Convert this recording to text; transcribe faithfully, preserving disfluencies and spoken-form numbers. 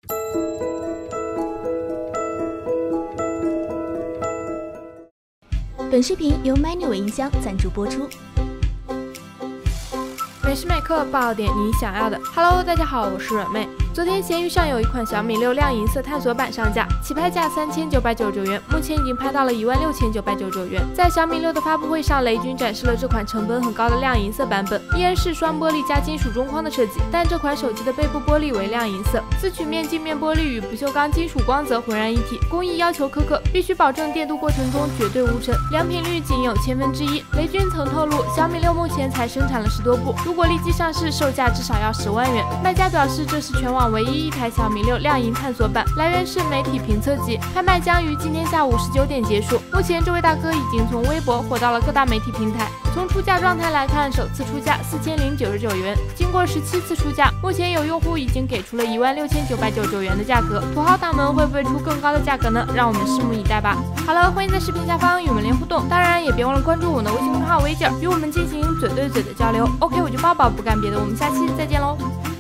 本视频由 Manual 音箱赞助播出。 每时每刻爆点你想要的。Hello， 大家好，我是软妹。昨天闲鱼上有一款小米六亮银色探索版上架，起拍价三千九百九十九元，目前已经拍到了一万六千九百九十九元。在小米六的发布会上，雷军展示了这款成本很高的亮银色版本，依然是双玻璃加金属中框的设计，但这款手机的背部玻璃为亮银色，自曲面镜面玻璃与不锈钢金属光泽浑然一体，工艺要求苛刻，必须保证电镀过程中绝对无尘，良品率仅有千分之一。雷军曾透露，小米六目前才生产了十多部，如果立即上市，售价至少要十万元。卖家表示，这是全网唯一一台小米六亮银探索版，来源是媒体评测集，拍卖将于今天下午十九点结束。目前这位大哥已经从微博火到了各大媒体平台。从出价状态来看，首次出价四千零九十九元，经过十七次出价，目前有用户已经给出了一万六千九百九十九元的价格。土豪党们会不会出更高的价格呢？让我们拭目以待吧。好了，欢迎在视频下方与我们连互动，当然也别忘了关注我的微信公众号微姐，与我们进行嘴对嘴的交流。OK， 我就抱抱，不干别的，我们下期再见喽。